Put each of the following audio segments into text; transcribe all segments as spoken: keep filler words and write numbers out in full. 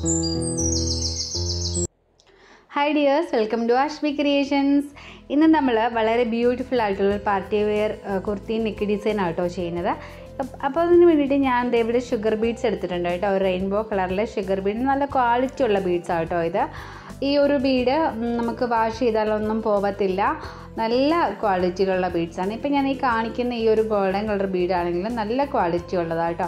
Hi dears, welcome to Ashwi creations. ഇന്ന് നമ്മൾ വളരെ ബ്യൂട്ടിഫുൾ ആയിട്ടുള്ള party wear kurti neck design ആട്ടോ ചെയ്യുന്നത്. അപ്പോൾ അതിന് വേണ്ടിയിട്ട് ഞാൻ ഇവിടെ ഷുഗർ ബീഡ്സ് എടുത്തിട്ടുണ്ട് കേട്ടോ. ഒരു റെയിൻബോ കളറിലെ ഷുഗർ ബീഡ്, നല്ല ക്വാളിറ്റി ഉള്ള ബീഡ്സ് ആട്ടോ ഇത്. ഈ ഒരു ബീഡ് നമുക്ക് വാഷ് ചെയ്താലൊന്നും പോകത്തില്ല, നല്ല ക്വാളിറ്റിയിലുള്ള ബീഡ്സാണ്. ഇപ്പം ഞാൻ ഈ കാണിക്കുന്ന ഈ ഒരു ഗോൾഡൻ കളർ ബീഡാണെങ്കിലും നല്ല ക്വാളിറ്റി ഉള്ളതാട്ടോ,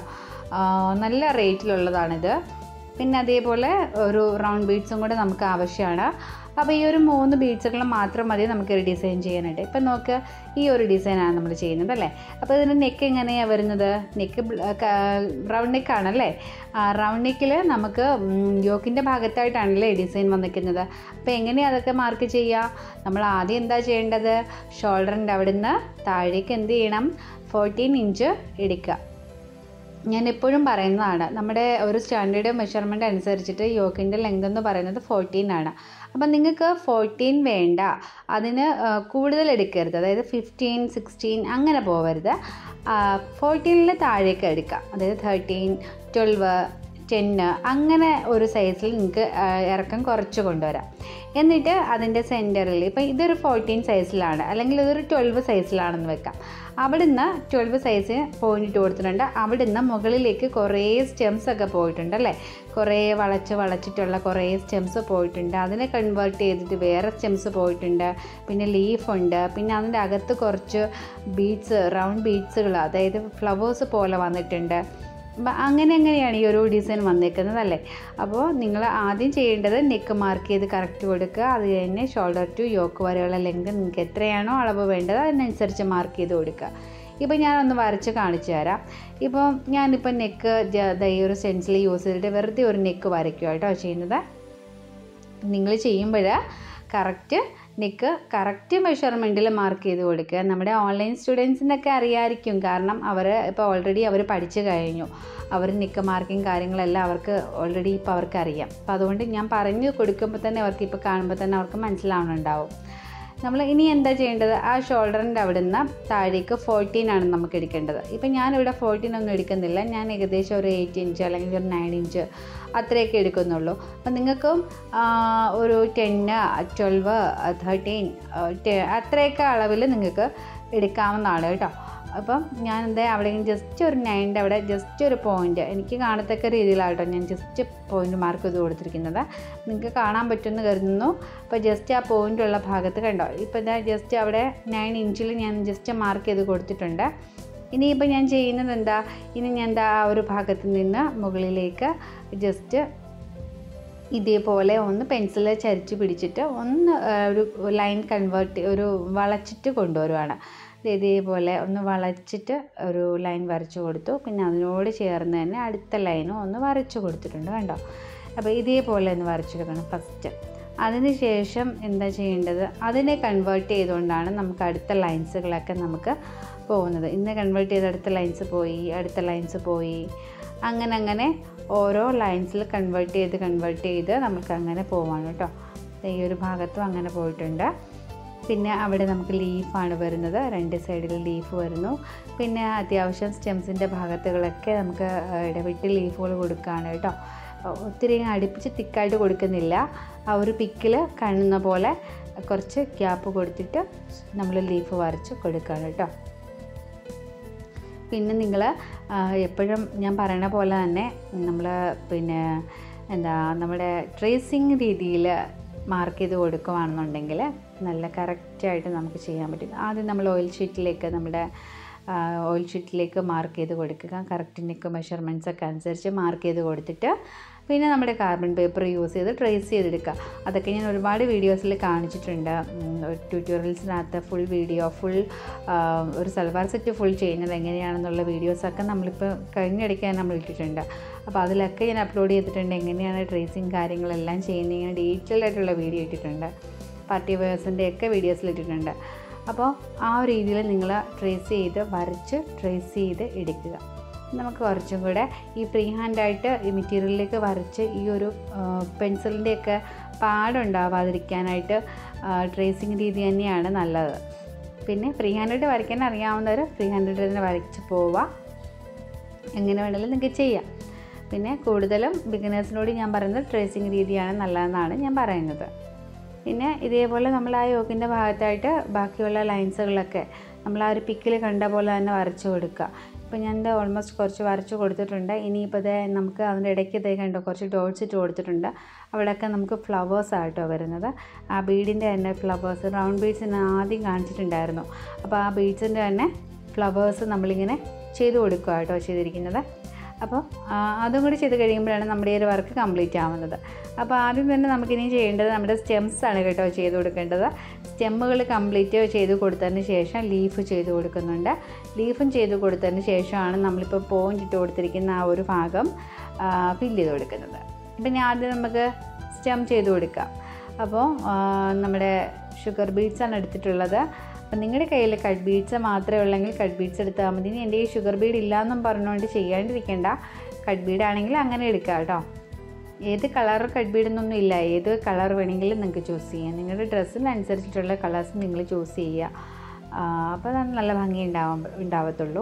നല്ല റേറ്റിലുള്ളതാണിത്. പിന്നെ അതേപോലെ ഒരു റൗണ്ട് ബീഡ്സും കൂടെ നമുക്ക് ആവശ്യമാണ്. അപ്പോൾ ഈ ഒരു മൂന്ന് ബീഡ്സുകൾ മാത്രം മതി നമുക്കൊരു ഡിസൈൻ ചെയ്യാനായിട്ട്. ഇപ്പം നോക്ക്, ഈ ഒരു ഡിസൈനാണ് നമ്മൾ ചെയ്യുന്നത് അല്ലേ. അപ്പോൾ ഇതിൻ്റെ നെക്ക് എങ്ങനെയാണ് വരുന്നത്? Neck round നെക്കാണല്ലേ. റൗണ്ട് നെക്കിൽ നമുക്ക് യോക്കിൻ്റെ ഭാഗത്തായിട്ടാണല്ലേ ഡിസൈൻ വന്നിരിക്കുന്നത്. അപ്പോൾ എങ്ങനെയാണ് അതൊക്കെ മാർക്ക് ചെയ്യുക? നമ്മൾ ആദ്യം എന്താ ചെയ്യേണ്ടത്? ഷോൾഡറിൻ്റെ അവിടെ നിന്ന് താഴേക്ക് എന്ത് ചെയ്യണം? ഫോർട്ടീൻ ഇഞ്ച് എടുക്കുക. ഞാൻ എപ്പോഴും പറയുന്നതാണ്, നമ്മുടെ ഒരു സ്റ്റാൻഡേർഡ് മെഷർമെൻ്റ് അനുസരിച്ചിട്ട് യോക്കിൻ്റെ ലെങ്ത് എന്ന് പറയുന്നത് ഫോർട്ടീൻ ആണ്. അപ്പം നിങ്ങൾക്ക് ഫോർട്ടീൻ വേണ്ട, അതിന് കൂടുതൽ എടുക്കരുത്. അതായത് ഫിഫ്റ്റീൻ സിക്സ്റ്റീൻ അങ്ങനെ പോകരുത്. ഫോർട്ടീനിൽ താഴേക്ക് എടുക്കുക. അതായത് തേർട്ടീൻ ട്വൽവ് ടെന്ന് അങ്ങനെ ഒരു സൈസിൽ നിങ്ങൾക്ക് ഇറക്കം കുറച്ച് കൊണ്ടുവരാം. എന്നിട്ട് അതിൻ്റെ സെൻറ്ററിൽ ഇപ്പം ഇതൊരു ഫോർട്ടീൻ സൈസിലാണ്, അല്ലെങ്കിൽ ഇതൊരു ട്വൽവ് സൈസിലാണെന്ന് വെക്കാം. അവിടുന്ന് ട്വൽവ് സൈസ് പോയിന്റ് ഇട്ട് കൊടുത്തിട്ടുണ്ട്. അവിടുന്ന് മുകളിലേക്ക് കുറേ സ്റ്റെംസ് ഒക്കെ പോയിട്ടുണ്ട് അല്ലേ. കുറേ വളച്ച് വളച്ചിട്ടുള്ള കുറേ സ്റ്റെംസ് പോയിട്ടുണ്ട്. അതിനെ കൺവേർട്ട് ചെയ്തിട്ട് വേറെ സ്റ്റെംസ് പോയിട്ടുണ്ട്. പിന്നെ ലീഫുണ്ട്. പിന്നെ അതിൻ്റെ അകത്ത് കുറച്ച് ബീഡ്സ്, റൗണ്ട് ബീഡ്സുകൾ, അതായത് ഫ്ലവേഴ്സ് പോലെ വന്നിട്ടുണ്ട്. അങ്ങനെ എങ്ങനെയാണ് ഈ ഒരു ഡിസൈൻ വന്നേക്കുന്നത് അല്ലേ. അപ്പോൾ നിങ്ങൾ ആദ്യം ചെയ്യേണ്ടത് നെക്ക് മാർക്ക് ചെയ്ത് കറക്റ്റ് കൊടുക്കുക. അത് കഴിഞ്ഞ് ഷോൾഡർ ടു യോക്ക് വരെയുള്ള ലെങ്ത് നിങ്ങൾക്ക് എത്രയാണോ അളവ് വേണ്ടത് അതിനനുസരിച്ച് മാർക്ക് ചെയ്ത് കൊടുക്കുക. ഇപ്പോൾ ഞാനൊന്ന് വരച്ച് കാണിച്ചു തരാം. ഇപ്പോൾ ഞാനിപ്പോൾ നെക്ക് ഈ ഒരു സ്റ്റെൻസിൽ യൂസ് ചെയ്തിട്ട് വെറുതെ ഒരു നെക്ക് വരയ്ക്കുക കേട്ടോ ചെയ്യുന്നത്. നിങ്ങൾ ചെയ്യുമ്പോൾ കറക്റ്റ് നെക്ക് കറക്റ്റ് മെഷർമെൻറ്റിൽ മാർക്ക് ചെയ്ത് കൊടുക്കുക. നമ്മുടെ ഓൺലൈൻ സ്റ്റുഡൻസിനൊക്കെ അറിയാമായിരിക്കും, കാരണം അവർ ഇപ്പോൾ ഓൾറെഡി അവർ പഠിച്ചു കഴിഞ്ഞു. അവർ നെക്ക് മാർക്കിങ് കാര്യങ്ങളെല്ലാം അവർക്ക് ഓൾറെഡി ഇപ്പോൾ അവർക്ക് അറിയാം. അപ്പോൾ അതുകൊണ്ട് ഞാൻ പറഞ്ഞു കൊടുക്കുമ്പോൾ തന്നെ അവർക്ക് ഇപ്പോൾ കാണുമ്പോൾ തന്നെ അവർക്ക് മനസ്സിലാവുന്നുണ്ടാവും. നമ്മൾ ഇനി എന്താ ചെയ്യേണ്ടത്? ആ ഷോൾഡറിൻ്റെ അവിടെ നിന്ന് താഴേക്ക് ഫോർട്ടീൻ ആണ് നമുക്ക് എടുക്കേണ്ടത്. ഇപ്പം ഞാനിവിടെ ഫോർട്ടീൻ ഒന്നും എടുക്കുന്നില്ല, ഞാൻ ഏകദേശം ഒരു എയ്റ്റ് ഇഞ്ച് അല്ലെങ്കിൽ ഒരു നയൻ ഇഞ്ച് അത്രയൊക്കെ എടുക്കുന്നുള്ളൂ. അപ്പം നിങ്ങൾക്കും ഒരു ടെന്ന് ട്വൽവ് തേർട്ടീൻ അത്രയൊക്കെ അളവിൽ നിങ്ങൾക്ക് എടുക്കാവുന്നതാണ് കേട്ടോ. അപ്പം ഞാൻ എന്താ അവിടെ ജസ്റ്റ് ഒരു നയൻ്റെ അവിടെ ജസ്റ്റ് ഒരു പോയിൻ്റ് എനിക്ക് കാണത്തക്ക രീതിയിലാട്ടോ ഞാൻ ജസ്റ്റ് പോയിൻ്റ് മാർക്ക് ചെയ്ത് കൊടുത്തിരിക്കുന്നത്. നിങ്ങൾക്ക് കാണാൻ പറ്റുമെന്ന് കരുതുന്നു. അപ്പോൾ ജസ്റ്റ് ആ പോയിൻ്റുള്ള ഭാഗത്ത് കണ്ടോ, ഇപ്പോൾ ഇതാ ജസ്റ്റ് അവിടെ നയൻ ഇഞ്ചിൽ ഞാൻ ജസ്റ്റ് മാർക്ക് ചെയ്ത് കൊടുത്തിട്ടുണ്ട്. ഇനിയിപ്പോൾ ഞാൻ ചെയ്യുന്നത് എന്താ, ഇനി ഞാൻ എന്താ ആ ഒരു ഭാഗത്ത് നിന്ന് മുകളിലേക്ക് ജസ്റ്റ് ഇതേപോലെ ഒന്ന് പെൻസിൽ ചരിച്ച് പിടിച്ചിട്ട് ഒന്ന് ഒരു ലൈൻ കൺവേർട്ട് ഒരു വളച്ചിട്ട് കൊണ്ടുവരുവാണ്. ഇതേപോലെ ഒന്ന് വളച്ചിട്ട് ഒരു ലൈൻ വരച്ചു കൊടുത്തു. പിന്നെ അതിനോട് ചേർന്ന് തന്നെ അടുത്ത ലൈനും ഒന്ന് വരച്ചു കൊടുത്തിട്ടുണ്ട് കണ്ടോ. അപ്പോൾ ഇതേപോലെ ഒന്ന് വരച്ചെടുക്കണം ഫസ്റ്റ്. അതിന് ശേഷം എന്താ ചെയ്യേണ്ടത്, അതിനെ കൺവേർട്ട് ചെയ്തുകൊണ്ടാണ് നമുക്ക് അടുത്ത ലൈൻസുകളൊക്കെ നമുക്ക് പോകുന്നത്. ഇന്ന് കൺവേർട്ട് ചെയ്ത് അടുത്ത ലൈൻസ് പോയി, അടുത്ത ലൈൻസ് പോയി, അങ്ങനെ അങ്ങനെ ഓരോ ലൈൻസിൽ കൺവേർട്ട് ചെയ്ത് കൺവേർട്ട് ചെയ്ത് നമുക്ക് അങ്ങനെ പോവാണ് കേട്ടോ. ഈ ഒരു ഭാഗത്തും അങ്ങനെ പോയിട്ടുണ്ട്. പിന്നെ അവിടെ നമുക്ക് ലീഫാണ് വരുന്നത്, രണ്ട് സൈഡിൽ ലീഫ് വരുന്നു. പിന്നെ അത്യാവശ്യം സ്റ്റെംസിൻ്റെ ഭാഗത്തുകളൊക്കെ നമുക്ക് ഇടവിട്ട് ലീഫുകൾ കൊടുക്കുകയാണ് കേട്ടോ. ഒത്തിരി അടുപ്പിച്ച് തിക്കായിട്ട് കൊടുക്കുന്നില്ല. ആ ഒരു പിക്കിൽ കാണുന്ന പോലെ കുറച്ച് ഗ്യാപ്പ് കൊടുത്തിട്ട് നമ്മൾ ലീഫ് വരച്ച് കൊടുക്കുകയാണ് കേട്ടോ. പിന്നെ നിങ്ങൾ എപ്പോഴും ഞാൻ പറയണ പോലെ തന്നെ നമ്മൾ പിന്നെ എന്താ നമ്മുടെ ട്രേസിങ് രീതിയിൽ മാർക്ക് ചെയ്ത് കൊടുക്കുകയാണെന്നുണ്ടെങ്കിൽ നല്ല കറക്റ്റായിട്ട് നമുക്ക് ചെയ്യാൻ പറ്റും. ആദ്യം നമ്മൾ ഓയിൽ ഷീറ്റിലേക്ക് നമ്മുടെ ഓയിൽ ഷീറ്റിലേക്ക് മാർക്ക് ചെയ്ത് കൊടുക്കുക. കറക്റ്റ് നെക്ക് മെഷർമെൻറ്റ്സ് ഒക്കെ അനുസരിച്ച് മാർക്ക് ചെയ്ത് കൊടുത്തിട്ട് പിന്നെ നമ്മുടെ കാർബൺ പേപ്പർ യൂസ് ചെയ്ത് ട്രേസ് ചെയ്തെടുക്കുക. അതൊക്കെ ഞാൻ ഒരുപാട് വീഡിയോസിൽ കാണിച്ചിട്ടുണ്ട്. ട്യൂട്ടോറിയൽസിനകത്ത് ഫുൾ വീഡിയോ ഫുൾ ഒരു സൽവാർ സെറ്റ് ഫുൾ ചെയ്യുന്നത് എങ്ങനെയാണെന്നുള്ള വീഡിയോസൊക്കെ നമ്മളിപ്പോൾ കഴിഞ്ഞിടയ്ക്ക് നമ്മൾ ഇട്ടിട്ടുണ്ട്. അപ്പോൾ അതിലൊക്കെ ഞാൻ അപ്ലോഡ് ചെയ്തിട്ടുണ്ട്, എങ്ങനെയാണ് ട്രേസിങ് കാര്യങ്ങളെല്ലാം ചെയ്യുന്നത്, ഇങ്ങനെ ഡീറ്റെയിൽഡ് ആയിട്ടുള്ള വീഡിയോ ഇട്ടിട്ടുണ്ട്. പാർട്ടി വെയേഴ്സിൻ്റെ ഒക്കെ വീഡിയോസിൽ ഇട്ടിട്ടുണ്ട്. അപ്പോൾ ആ ഒരു രീതിയിൽ നിങ്ങൾ ട്രേസ് ചെയ്ത് വരച്ച് ട്രേസ് ചെയ്ത് എടുക്കുക. നമുക്ക് കുറച്ചും കൂടെ ഈ ഫ്രീ ഹാൻഡായിട്ട് ഈ മെറ്റീരിയലിലേക്ക് വരച്ച് ഈ ഒരു പെൻസിലിൻ്റെയൊക്കെ പാടുണ്ടാവാതിരിക്കാനായിട്ട് ട്രേസിങ് രീതി തന്നെയാണ് നല്ലത്. പിന്നെ ഫ്രീ ഹാൻഡായിട്ട് വരയ്ക്കാൻ അറിയാവുന്നവർ ഫ്രീ ഹാൻഡായിട്ട് തന്നെ വരച്ച് പോവുക. എങ്ങനെ വേണമെങ്കിലും നിങ്ങൾക്ക് ചെയ്യാം. പിന്നെ കൂടുതലും ബിഗിനേഴ്സിനോട് ഞാൻ പറയുന്നത് ട്രേസിങ് രീതിയാണ് നല്ലതെന്നാണ് ഞാൻ പറയുന്നത്. പിന്നെ ഇതേപോലെ നമ്മൾ ആ യോക്കിൻ്റെ ഭാഗത്തായിട്ട് ബാക്കിയുള്ള ലൈൻസുകളൊക്കെ നമ്മൾ ആ ഒരു പിക്കിൽ കണ്ട പോലെ തന്നെ വരച്ച് കൊടുക്കുക. ഇപ്പോൾ ഞാൻ ഇത് ഓൾമോസ്റ്റ് കുറച്ച് വരച്ച് കൊടുത്തിട്ടുണ്ട്. ഇനിയിപ്പോൾ ഇത് നമുക്ക് അതിൻ്റെ ഇടയ്ക്ക് ഇതേ കണ്ടോ കുറച്ച് ഡോട്ട്സ് ഇട്ട് കൊടുത്തിട്ടുണ്ട്. അവിടെയൊക്കെ നമുക്ക് ഫ്ലവേഴ്സ് ആയിട്ടോ വരുന്നത്. ആ ബീഡിൻ്റെ തന്നെ ഫ്ലവേഴ്സ് റൗണ്ട് ബീഡ്സിന് ആദ്യം കാണിച്ചിട്ടുണ്ടായിരുന്നു. അപ്പോൾ ആ ബീഡ്സിൻ്റെ തന്നെ ഫ്ലവേഴ്സ് നമ്മളിങ്ങനെ ചെയ്ത് കൊടുക്കുക കേട്ടോ ചെയ്തിരിക്കുന്നത്. അപ്പോൾ അതും കൂടി ചെയ്ത് കഴിയുമ്പോഴാണ് നമ്മുടെ ഈ ഒരു വർക്ക് കംപ്ലീറ്റ് ആവുന്നത്. അപ്പോൾ ആദ്യം തന്നെ നമുക്കിനി ചെയ്യേണ്ടത് നമ്മുടെ സ്റ്റെംസ് ആണ് കേട്ടോ ചെയ്ത് കൊടുക്കേണ്ടത്. സ്റ്റെമ്മുകൾ കംപ്ലീറ്റ് ചെയ്ത് കൊടുത്തതിന് ശേഷം ലീഫ് ചെയ്ത് കൊടുക്കുന്നുണ്ട്. ലീഫും ചെയ്ത് കൊടുത്തതിന് ശേഷമാണ് നമ്മളിപ്പോൾ പോയിൻ്റ് ഇട്ട് കൊടുത്തിരിക്കുന്ന ആ ഒരു ഭാഗം ഫില്ല് ചെയ്ത് കൊടുക്കുന്നത്. പിന്നെ ആദ്യം നമുക്ക് സ്റ്റെം ചെയ്ത് കൊടുക്കാം. അപ്പോൾ നമ്മുടെ ഷുഗർ ബീഡ്സാണ് എടുത്തിട്ടുള്ളത്. അപ്പം നിങ്ങളുടെ കയ്യിൽ കട്ട് ബീഡ്സ് മാത്രമേ ഉള്ളെങ്കിൽ കട്ട് ബീഡ്സ് എടുത്താൽ മതി. ഇനി എൻ്റെ ഈ ഷുഗർ ബീഡ് ഇല്ലയെന്നും പറഞ്ഞുകൊണ്ട് ചെയ്യാണ്ടിരിക്കേണ്ട. കട്ട് ബീഡാണെങ്കിൽ അങ്ങനെ എടുക്കുക കേട്ടോ. ഏത് കളർ കട്ട് ബീഡെന്നൊന്നും ഇല്ല, ഏത് കളർ വേണമെങ്കിലും നിങ്ങൾക്ക് ചൂസ് ചെയ്യാം. നിങ്ങളുടെ ഡ്രസ്സിനനുസരിച്ചിട്ടുള്ള കളേഴ്സ് നിങ്ങൾ ചൂസ് ചെയ്യുക. അപ്പോൾ അത് നല്ല ഭംഗി ഉണ്ടാവാൻ ഉണ്ടാവത്തുള്ളൂ.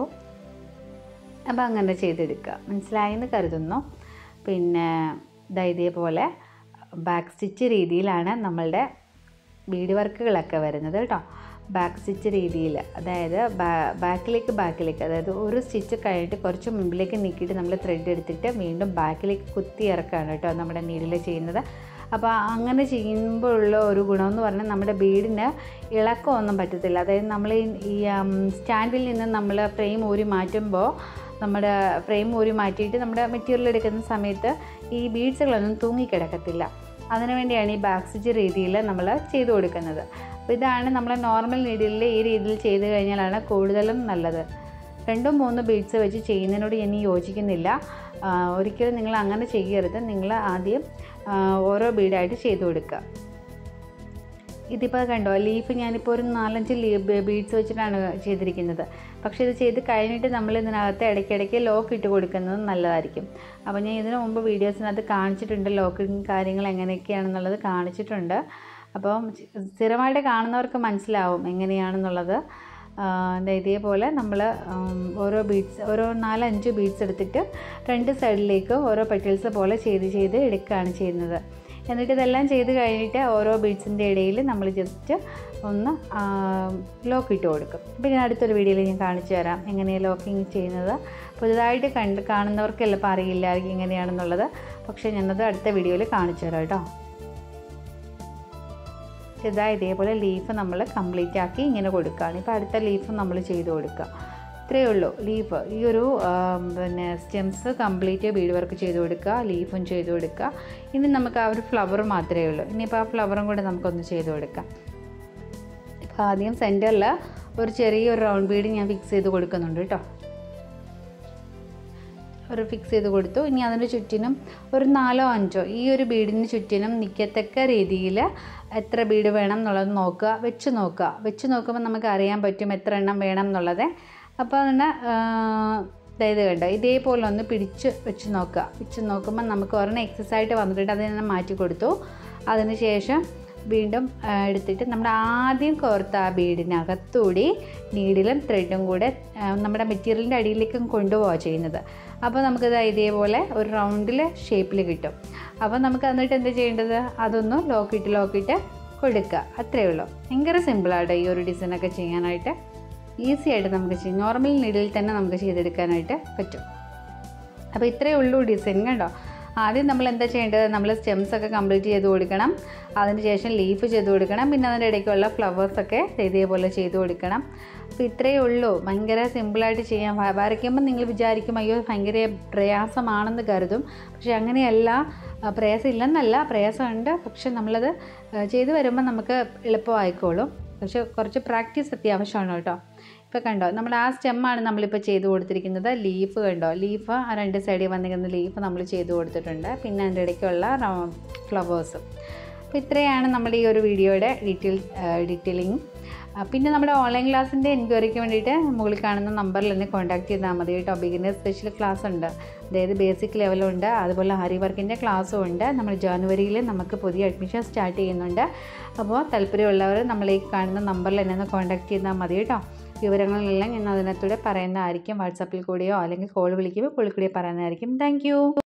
അപ്പോൾ അങ്ങനെ ചെയ്തെടുക്കുക. മനസ്സിലായെന്ന് കരുതുന്നു. പിന്നെ ഇതാ ഇതേപോലെ ബാക്ക് സ്റ്റിച്ച് രീതിയിലാണ് നമ്മളുടെ ബീഡ് വർക്കുകളൊക്കെ വരുന്നത് കേട്ടോ. ബാക്ക് സ്റ്റിച്ച് രീതിയിൽ, അതായത് ബാക്കിലേക്ക് ബാക്കിലേക്ക് അതായത് ഒരു സ്റ്റിച്ച് കഴിഞ്ഞിട്ട് കുറച്ച് മുമ്പിലേക്ക് നീക്കിയിട്ട് നമ്മൾ ത്രെഡ് എടുത്തിട്ട് വീണ്ടും ബാക്കിലേക്ക് കുത്തി ഇറക്കുകയാണ് കേട്ടോ നമ്മുടെ നീഡിൽ ചെയ്യുന്നത്. അപ്പോൾ അങ്ങനെ ചെയ്യുമ്പോഴുള്ള ഒരു ഗുണമെന്ന് പറഞ്ഞാൽ നമ്മുടെ ബീഡിന് ഇളക്കമൊന്നും പറ്റത്തില്ല. അതായത് നമ്മൾ ഈ സ്റ്റാൻഡിൽ നിന്ന് നമ്മൾ ഫ്രെയിം ഊരി മാറ്റുമ്പോൾ നമ്മുടെ ഫ്രെയിം ഊരി മാറ്റിയിട്ട് നമ്മുടെ മെറ്റീരിയൽ എടുക്കുന്ന സമയത്ത് ഈ ബീഡ്സുകളൊന്നും തൂങ്ങിക്കിടക്കത്തില്ല. അതിനുവേണ്ടിയാണ് ഈ ബാക്ക് സ്റ്റിച്ച് രീതിയിൽ നമ്മൾ ചെയ്തു കൊടുക്കുന്നത്. അപ്പോൾ ഇതാണ് നമ്മൾ നോർമൽ നീഡിലിൽ ഈ രീതിയിൽ ചെയ്ത് കഴിഞ്ഞാലാണ് കൂടുതലും നല്ലത്. രണ്ടും മൂന്ന് ബീഡ്സ് വെച്ച് ചെയ്യുന്നതിനോട് ഞാൻ യോജിക്കുന്നില്ല. ഒരിക്കലും നിങ്ങൾ അങ്ങനെ ചെയ്യരുത്. നിങ്ങൾ ആദ്യം ഓരോ ബീഡായിട്ട് ചെയ്ത് കൊടുക്കുക. ഇതിപ്പോൾ കണ്ടോ ലീഫ് ഞാനിപ്പോൾ ഒരു നാലഞ്ച് ലീഫ് ബീഡ്സ് വെച്ചിട്ടാണ് ചെയ്തിരിക്കുന്നത്. പക്ഷേ ഇത് ചെയ്ത് കഴിഞ്ഞിട്ട് നമ്മൾ ഇതിനകത്ത് ഇടയ്ക്കിടയ്ക്ക് ലോക്ക് ഇട്ട് കൊടുക്കുന്നത് നല്ലതായിരിക്കും. അപ്പോൾ ഞാൻ ഇതിനു മുമ്പ് വീഡിയോസിനകത്ത് കാണിച്ചിട്ടുണ്ട്, ലോക്കിങ് കാര്യങ്ങൾ എങ്ങനെയൊക്കെയാണെന്നുള്ളത് കാണിച്ചിട്ടുണ്ട്. അപ്പം സ്ഥിരമായിട്ട് കാണുന്നവർക്ക് മനസ്സിലാവും എങ്ങനെയാണെന്നുള്ളത്. ഇതേപോലെ നമ്മൾ ഓരോ ബീഡ്സ് ഓരോ നാലഞ്ച് ബീഡ്സ് എടുത്തിട്ട് രണ്ട് സൈഡിലേക്ക് ഓരോ പെറ്റൽസ് പോലെ ചെയ്ത് ചെയ്ത് എടുക്കുകയാണ് ചെയ്യുന്നത്. എന്നിട്ട് ഇതെല്ലാം ചെയ്ത് കഴിഞ്ഞിട്ട് ഓരോ ബീഡ്സിൻ്റെ ഇടയിൽ നമ്മൾ ജസ്റ്റ് ഒന്ന് ലോക്ക് ഇട്ട് കൊടുക്കും. അപ്പോൾ ഞാൻ അടുത്തൊരു വീഡിയോയിൽ ഞാൻ കാണിച്ചു തരാം എങ്ങനെയാണ് ലോക്കിങ് ചെയ്യുന്നത്. പുതുതായിട്ട് കണ്ട് കാണുന്നവർക്ക് എല്ലാം അറിയില്ല എങ്ങനെയാണെന്നുള്ളത്. പക്ഷേ ഞാനത് അടുത്ത വീഡിയോയിൽ കാണിച്ചു തരാം കേട്ടോ. ഇതാ ഇതേപോലെ ലീഫ് നമ്മൾ കംപ്ലീറ്റ് ആക്കി ഇങ്ങനെ കൊടുക്കുകയാണ്. ഇപ്പോൾ അടുത്ത ലീഫ് നമ്മൾ ചെയ്ത് കൊടുക്കുക. ഇത്രയേ ഉള്ളൂ ലീഫ്. ഈ ഒരു പിന്നെ സ്റ്റെംസ് കംപ്ലീറ്റ് ബീഡ് വർക്ക് ചെയ്ത് കൊടുക്കുക, ലീഫും ചെയ്ത് കൊടുക്കുക. ഇനി നമുക്ക് ആ ഒരു ഫ്ലവർ മാത്രമേ ഉള്ളൂ. ഇനിയിപ്പോൾ ആ ഫ്ലവറും കൂടെ നമുക്കൊന്ന് ചെയ്ത് കൊടുക്കാം. ഇപ്പോൾ ആദ്യം സെൻറ്ററിൽ ഒരു ചെറിയൊരു റൗണ്ട് ബീഡ് ഞാൻ ഫിക്സ് ചെയ്ത് കൊടുക്കുന്നുണ്ട് കേട്ടോ. ഒരു ഫിക്സ് ചെയ്ത് കൊടുത്തു. ഇനി അതിന് ചുറ്റിനും ഒരു നാലോ അഞ്ചോ ഈ ഒരു ബീഡിന് ചുറ്റിനും നിൽക്കത്തക്ക രീതിയിൽ എത്ര ബീഡ് വേണം എന്നുള്ളത് നോക്കുക, വെച്ച് നോക്കുക. വെച്ച് നോക്കുമ്പോൾ നമുക്ക് അറിയാൻ പറ്റും എത്ര എണ്ണം വേണം എന്നുള്ളത്. അപ്പോൾ അതിന് അതായത് കണ്ടോ ഇതേപോലെ ഒന്ന് പിടിച്ച് വെച്ച് നോക്കുക. വെച്ച് നോക്കുമ്പോൾ നമുക്ക് ഒരെണ്ണം എക്സസ് ആയിട്ട് വന്നിട്ടുണ്ട്, അതിനെ മാറ്റി കൊടുത്തു. അതിന് ശേഷം വീണ്ടും എടുത്തിട്ട് നമ്മുടെ ആദ്യം കോർത്ത ആ ബീഡിനകത്തൂടി നീഡിലും ത്രെഡും കൂടെ നമ്മുടെ മെറ്റീരിയലിൻ്റെ അടിയിലേക്കും കൊണ്ടുപോവുക ചെയ്യുന്നത്. അപ്പോൾ നമുക്കത് ഇതേപോലെ ഒരു റൗണ്ടിൽ ഷേപ്പിൽ കിട്ടും. അപ്പോൾ നമുക്ക് എന്നിട്ട് എന്താ ചെയ്യേണ്ടത്, അതൊന്ന് ലോക്കിട്ട് ലോക്കിട്ട് കൊടുക്കുക. അത്രയേ ഉള്ളൂ. ഭയങ്കര സിമ്പിളായിട്ട് ഈ ഒരു ഡിസൈനൊക്കെ ചെയ്യാനായിട്ട് ഈസി ആയിട്ട് നമുക്ക് ചെയ്യും. നോർമൽ നീഡിൽ തന്നെ നമുക്ക് ചെയ്തെടുക്കാനായിട്ട് പറ്റും. അപ്പോൾ ഇത്രയേ ഉള്ളൂ ഡിസൈൻ കണ്ടോ. ആദ്യം നമ്മൾ എന്താ ചെയ്യേണ്ടത്, നമ്മൾ സ്റ്റെംസൊക്കെ കംപ്ലീറ്റ് ചെയ്ത് കൊടുക്കണം. അതിന് ശേഷം ലീഫ് ചെയ്ത് കൊടുക്കണം. പിന്നെ അതിൻ്റെ ഇടയ്ക്കുള്ള ഫ്ലവേഴ്സൊക്കെ ഇതേപോലെ ചെയ്ത് കൊടുക്കണം. അപ്പോൾ ഇത്രയേ ഉള്ളൂ. ഭയങ്കര സിമ്പിളായിട്ട് ചെയ്യാൻ. വരയ്ക്കുമ്പോൾ നിങ്ങൾ വിചാരിക്കും അയ്യോ ഭയങ്കര പ്രയാസമാണെന്ന് കരുതും. പക്ഷേ അങ്ങനെയല്ല, പ്രയാസം ഇല്ലെന്നല്ല, പ്രയാസമുണ്ട്. പക്ഷെ നമ്മളത് ചെയ്ത് വരുമ്പോൾ നമുക്ക് എളുപ്പമായിക്കോളും. പക്ഷെ കുറച്ച് പ്രാക്ടീസ് അത്യാവശ്യമാണ് കേട്ടോ. ഇപ്പോൾ കണ്ടോ നമ്മൾ ആ സ്റ്റെമ്മാണ് നമ്മളിപ്പോൾ ചെയ്ത് കൊടുത്തിരിക്കുന്നത്. ലീഫ് കണ്ടോ, ലീഫ് ആ രണ്ട് സൈഡിൽ വന്നിരിക്കുന്ന ലീഫ് നമ്മൾ ചെയ്ത് കൊടുത്തിട്ടുണ്ട്. പിന്നെ അതിൻ്റെ ഇടയ്ക്കുള്ള ഫ്ലവേഴ്സും. അപ്പോൾ ഇത്രയാണ് നമ്മുടെ ഈ ഒരു വീഡിയോയുടെ ഡീറ്റെയിൽ ഡീറ്റെയിലിംഗ്. പിന്നെ നമ്മുടെ ഓൺലൈൻ ക്ലാസ്സിൻ്റെ എൻക്വയറിക്ക് വേണ്ടിയിട്ട് മുകളിൽ കാണുന്ന നമ്പറിൽ എന്നെ കോൺടാക്ട് ചെയ്താൽ മതി കേട്ടോ. ബിഗിനർ സ്പെഷ്യൽ ക്ലാസ് ഉണ്ട്, അതായത് ബേസിക് ലെവലുണ്ട്, അതുപോലെ ആരി വർക്കിൻ്റെ ക്ലാസ്സും ഉണ്ട്. നമ്മൾ ജനുവരിയിൽ നമുക്ക് പുതിയ അഡ്മിഷൻ സ്റ്റാർട്ട് ചെയ്യുന്നുണ്ട്. അപ്പോൾ താല്പര്യമുള്ളവർ നമ്മളീ കാണുന്ന നമ്പറിൽ എന്നെ ഒന്ന് കോൺടാക്ട് ചെയ്താൽ മതി കേട്ടോ. വിവരങ്ങളെല്ലാം ഞാൻ അതിനകത്തൂടെ പറയുന്നതായിരിക്കും. വാട്സാപ്പിൽ കൂടെയോ അല്ലെങ്കിൽ കോൾ വിളിക്കുമ്പോൾ കോളിൽ കൂടെ പറയുന്നതായിരിക്കും. താങ്ക്